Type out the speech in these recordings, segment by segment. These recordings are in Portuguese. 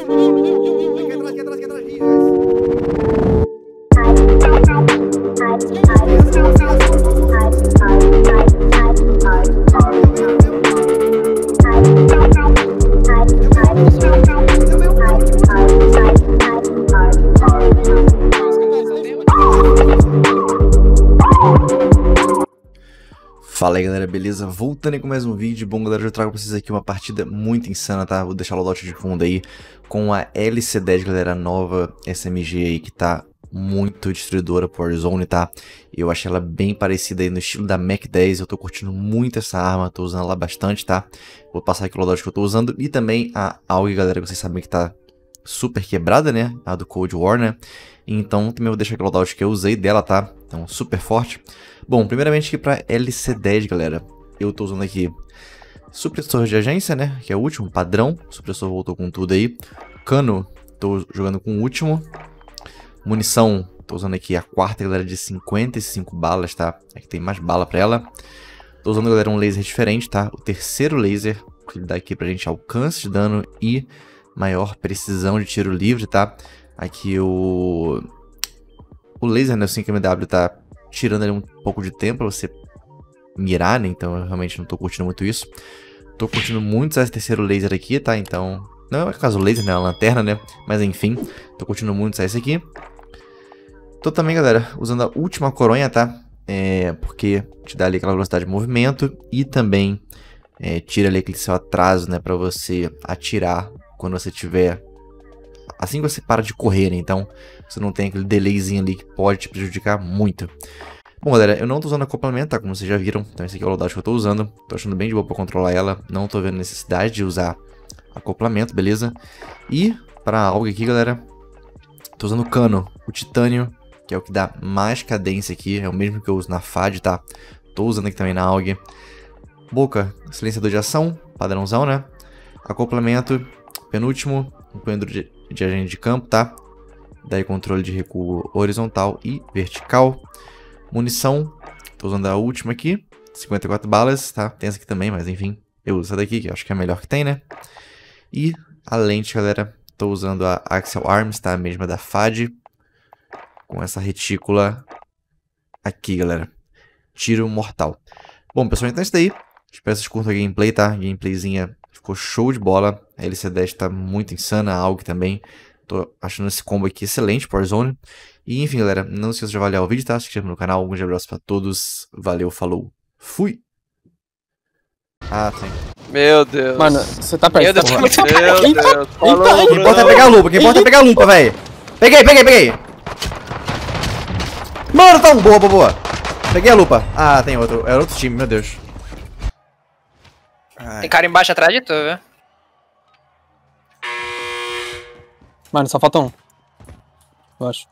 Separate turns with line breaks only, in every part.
Aqui atrás, aqui, guys. Fala aí galera, beleza? Voltando aí com mais um vídeo. Bom galera, eu trago pra vocês aqui uma partida muito insana, tá? Vou deixar o loadout de fundo aí com a LC10, galera, nova SMG aí que tá muito destruidora por Warzone, tá? Eu achei ela bem parecida aí no estilo da Mac 10, eu tô curtindo muito essa arma, tô usando ela bastante, tá? Vou passar aqui o loadout que eu tô usando e também a AUG, galera, que vocês sabem que tá super quebrada, né? A do Cold War, né? Então também vou deixar aqui o loadout que eu usei dela, tá? Então super forte. Bom, primeiramente aqui pra LC10, galera, eu tô usando aqui supressor de agência, né, que é o último, padrão, o supressor voltou com tudo aí. Cano, tô jogando com o último. Munição, tô usando aqui a quarta, galera, de 55 balas, tá, aqui tem mais bala pra ela. Tô usando, galera, um laser diferente, tá, o terceiro laser, que dá aqui pra gente alcance de dano e maior precisão de tiro livre, tá. Aqui o laser, né, o 5MW tá tirando ali um pouco de tempo pra você mirar, né? Então eu realmente não tô curtindo muito isso. Tô curtindo muito esse terceiro laser aqui, tá? Então, não é caso laser, né? É uma lanterna, né? Mas enfim, tô curtindo muito esse aqui. Tô também, galera, usando a última coronha, tá? Porque te dá ali aquela velocidade de movimento e também tira ali aquele seu atraso, né? Pra você atirar quando você tiver... Assim que você para de correr, né? Então você não tem aquele delayzinho ali que pode te prejudicar muito. Bom, galera, eu não tô usando acoplamento, tá? Como vocês já viram. Então esse aqui é o loadout que eu tô usando. Tô achando bem de boa pra controlar ela. Não tô vendo necessidade de usar acoplamento, beleza? E pra algo aqui, galera, tô usando o cano, o titânio, que é o que dá mais cadência aqui. É o mesmo que eu uso na FAD, tá? Tô usando aqui também na AUG. Boca, silenciador de ação, padrãozão, né? Acoplamento, penúltimo, empunhador de agente de campo, tá? Daí controle de recuo horizontal e vertical. Munição, tô usando a última aqui, 54 balas, tá? Tem essa aqui também, mas enfim, eu uso essa daqui, que eu acho que é a melhor que tem, né? E a lente, galera, tô usando a Axial Arms, tá? A mesma da FAD, com essa retícula aqui, galera. Tiro mortal. Bom, pessoal, então é isso daí. Espero que vocês curtam a gameplay, tá? Gameplayzinha ficou show de bola. A LC10 tá muito insana, a AUG também. Tô achando esse combo aqui excelente por Warzone. E enfim, galera, não esqueça de avaliar o vídeo, tá? Se inscreva no canal. Um grande abraço pra todos. Valeu, falou. Fui! Ah, tem.
Meu Deus.
Mano, você tá perto.
Meu Deus,
tá
muito
perto.
Meu Deus. Falou,
Quem importa é pegar a lupa, quem importa é pegar a lupa, velho. Peguei. Mano, tá um boa. Peguei a lupa. Ah, tem outro. É outro time, meu Deus. Ai.
Tem cara embaixo atrás de tu, viu?
Mano, só falta um. Eu acho.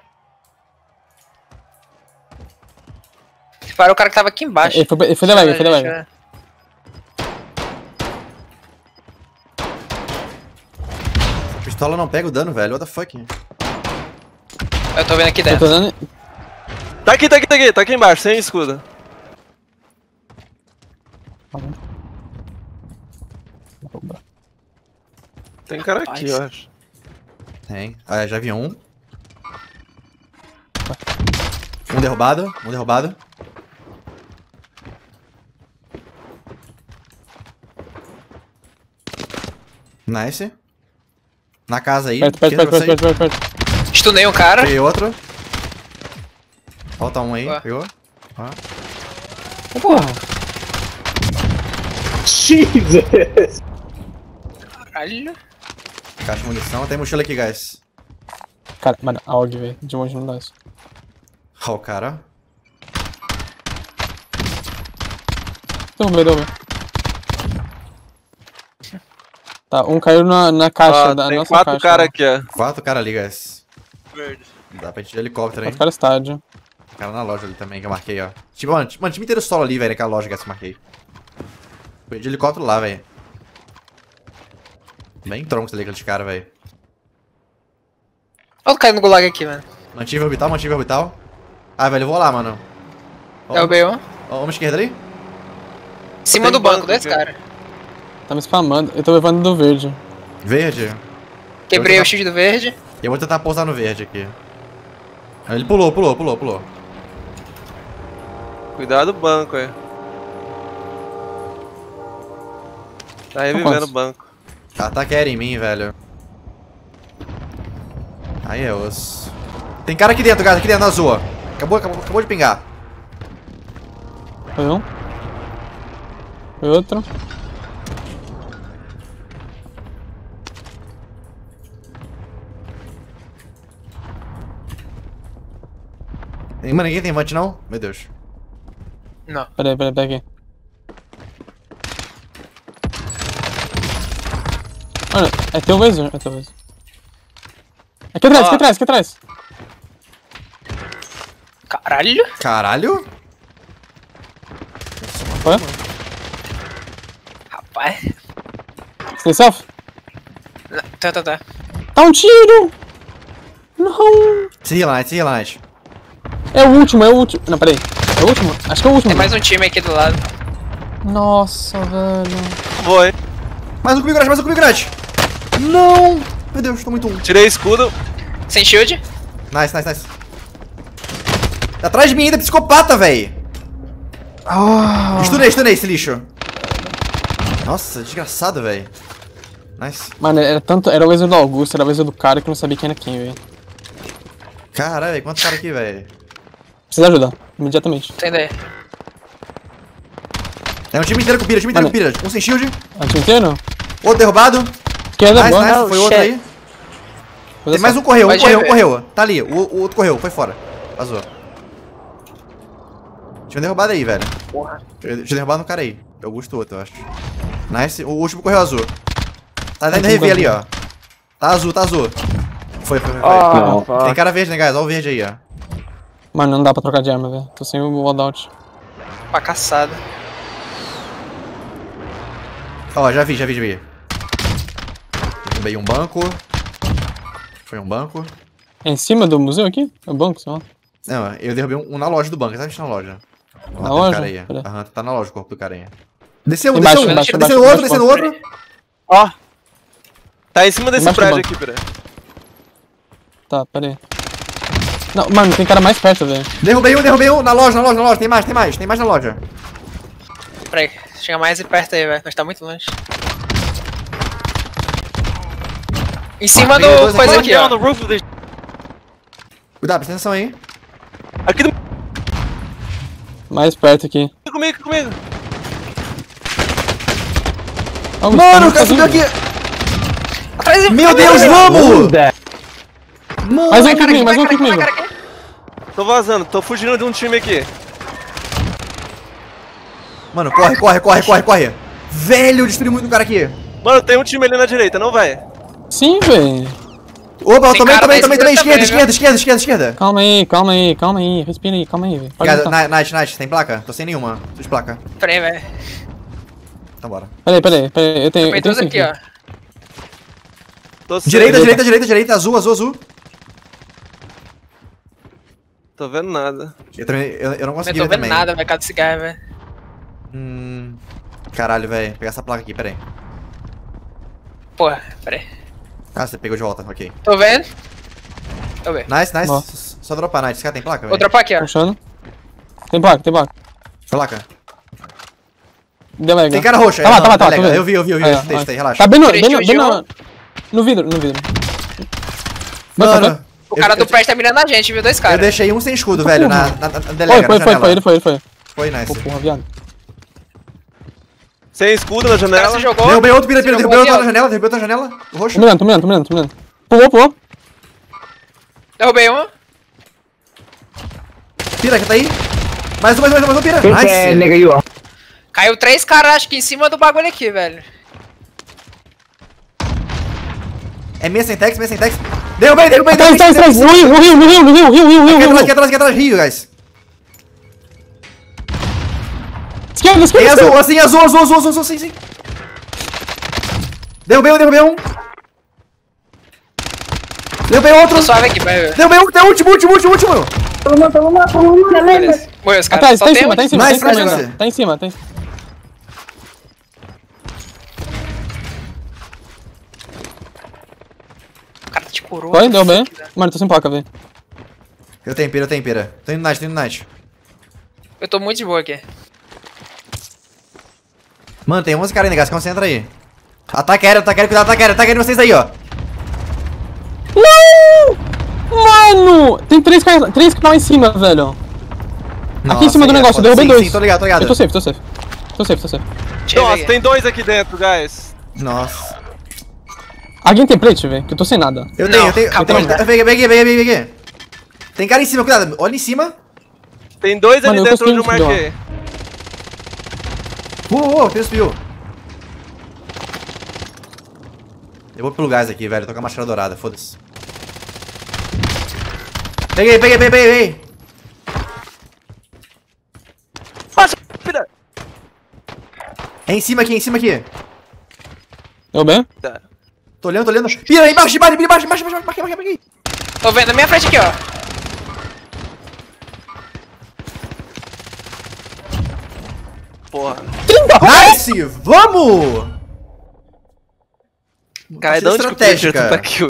Parou o cara que tava aqui embaixo.
Ele foi da leve,
Pistola não pega o dano, velho. What the fuck?
Eu tô vendo aqui
Eu tô
dentro.
dando...
Tá aqui embaixo, sem escudo. Tem cara aqui, eu acho.
Tem. Ah, já vi um. Um derrubado. Nice. Na casa aí.
Perto.
Stunei um cara.
Peguei outro. Falta um aí.
Ué.
Pegou? Ah.
Porra.
Jesus!
Caralho.
Caixa de munição. Tem mochila aqui, guys.
Cara, mano, a AUG, velho. De longe não dá isso.
Ó, o cara.
Derrubei. Tá, um caiu na caixa da
Tem
nossa
4
caixa.
caras aqui, ó.
4 caras ali, guys.
Verde.
Dá pra gente ir de helicóptero, hein?
Pode ficar no estádio.
Cara na loja ali também, que eu marquei, ó. Tipo, mano, time inteiro solo ali, velho, naquela loja que eu marquei. Foi de helicóptero lá, velho. Bem troncos ali aqueles caras, velho.
Olha o cara no gulag aqui, mano.
Mantive orbital. Ah, velho, eu vou lá, mano.
É o B1.
Ó, uma esquerda ali.
Em cima
Tem
do banco,
banco
dois
aqui.
caras.
Tá me spamando. Eu tô levando do verde.
Verde.
Quebrei o shield do verde.
Eu vou tentar pousar no verde aqui. Ele pulou.
Cuidado do banco aí. Tá revivendo o banco.
Ataque em mim, velho. Aí é osso. Tem cara aqui dentro, guys, aqui dentro na azul. Acabou de pingar.
Foi um. Foi outro.
Mano, ninguém tem vante não? Meu Deus.
Não.
Pera aqui. Mano, é teu vez, é teu vez. Aqui atrás.
Caralho.
Foi?
Rapaz.
Stay self?
Tá.
Tá um tiro! Não!
Se relaxa.
É o último. Não, peraí. É o último? Acho que é o último.
Tem mais um time aqui do lado.
Nossa, velho.
Foi.
Mais um comigo grande. Não! Meu Deus, tô muito um.
Tirei escudo.
Sem shield.
Nice. Tá atrás de mim ainda, psicopata, véi. Estunei esse lixo. Nossa, desgraçado, véi. Nice.
Mano, era o laser do Augusto, era o laser do cara que não sabia quem era quem, velho.
Caralho, véi, quantos caras aqui, véi?
Precisa ajudar, imediatamente.
Tem ideia.
É um time inteiro com pira, Um sem shield,
A time inteiro?
outro derrubado.
Esquerda,
Nice,
boa.
foi outro aí. Tem mais um correu. Tá ali, o outro correu, foi fora. Vazou. Tinha derrubado aí, velho.
Porra.
Tinha derrubado no cara aí. Eu gosto do outro, eu acho. Nice, o último correu azul. Tá dentro da rever ali, ó. Tá azul. Foi. Tem cara verde, né, guys? Olha o verde aí, ó.
Mano, não dá pra trocar de arma, velho. Tô sem o loadout.
Pra caçada.
Ó, já vi. Derrubei um banco. Foi um banco.
É em cima do museu aqui? É o banco, sei lá.
Não, eu derrubei um na loja do banco, exatamente na loja. Ó,
Na
tem um
loja?
cara aí.
Pera.
Aham, tá na loja o corpo do cara aí. Desceu,
Embaixo,
descendo
embaixo,
outro.
Ó. Tá em cima desse
Embaixo do
prédio
banco.
aqui, peraí.
Tá, pera aí. Não, mano, tem cara mais perto, velho.
Derrubei um na loja. Tem mais na loja.
Peraí, chega mais perto aí, velho. Nós tá muito longe. Em cima
Peguei dois
do coisa
aqui.
aqui, ó.
No roof of the...
Cuidado, presta atenção aí.
Aqui do...
Mais perto aqui.
Comigo.
Augusto,
Mano, o cara
tá
subiu
vindo.
aqui.
Atrás
Meu Deus, vamos! Mano,
Mais um
Vai, cara,
aqui
vai,
comigo.
cara, aqui.
Tô vazando, tô fugindo de um time aqui.
Mano, corre. Velho, destruí muito um cara aqui.
Mano, tem um time ali na direita, não vai.
Sim, velho.
Opa,
Tem cara
também.
da esquerda
Esquerda.
Calma aí. Respira aí, calma aí. Pode voltar.
Night, tem placa? Tô sem nenhuma. Tô de placa.
Peraí, velho.
Então bora.
Peraí. Eu tenho
Tem dois aqui, ó.
Tô sem.
Direita, azul.
Tô vendo nada.
Eu não
Não
consegui
tô
ver
vendo
também.
nada, velho. Cada cigarro, velho.
Caralho, velho. Pegar essa placa aqui, pera aí.
Porra, peraí.
Ah, você pegou de volta, ok.
Tô vendo. Tô vendo.
Nice.
Nossa.
Só dropar, Night. Esse cara tem placa,
Vou
velho?
dropar aqui, ó.
Puxando. Tem placa.
Placa.
Delega.
Tem cara roxo aí.
Tá lá,
não,
tô
delega.
vendo.
Eu vi.
Aí, ó,
Testei, relaxa.
Tá bem
Três
no vidro.
Mano,
O cara do prédio tá mirando a gente, viu? Dois
eu
caras.
deixei um sem escudo, velho, na delega, na janela.
Foi.
Foi, nice.
Pô, porra, viado.
Sem escudo na
O cara
janela.
se jogou.
Derrubei outro,
se
derrubei
jogou
outro
aqui,
na
ó.
janela, o roxo.
Tô mirando. Pulou.
Derrubei um.
Pira, que tá aí. Mais um, pira.
Quem que é, nega aí, ó?
Caiu 3 caras, acho que em cima do bagulho aqui, velho.
É meia sem tex. Derrubei.
Atrás. No rio.
Aqui atrás, rio, guys.
Esquerda.
Tem azul, sim. Derrubei um. Derrubei outro.
Tô suave aqui, vai, velho.
Derrubei um, tem o último.
Beleza. Morreu os caras.
Atrás,
Só
tá em
tem
cima,
um.
tá em cima.
Nice.
Tá em cima.
Te curou.
Foi? Deu bem? Mano, tô sem placa, velho.
Eu tenho pera. Tô indo no night.
Eu tô muito de boa aqui.
Mano, tem 11 caras ainda, guys. Concentra aí. Ataque aéreo, cuidado, ataque aéreo de vocês aí, ó.
Não! Mano! Tem três caras lá em cima, velho. Aqui em cima do negócio, eu derrubei dois.
Sim, tô ligado.
Eu tô safe.
Deixa eu
Nossa,
ver.
tem dois aqui dentro, guys.
Nossa.
Alguém tem plate, velho? Que eu tô sem nada.
Eu tenho.
acabou, né?
Peguei. Tem cara em cima, cuidado. Olha em cima.
Tem dois ali
Mano, eu
dentro onde eu
consegui um
marquei.
Tem os pio. Eu vou pelo gás aqui, velho. Tô com a machada dourada, foda-se. Peguei.
Nossa, filha.
É em cima aqui.
Deu bem?
Tá.
Tô olhando. Pira, embaixo. Marquei.
Tô vendo na minha frente aqui, ó.
Porra.
Nice! Vamos!
Cara, de onde que o
estratégica.
Predator tá aqui?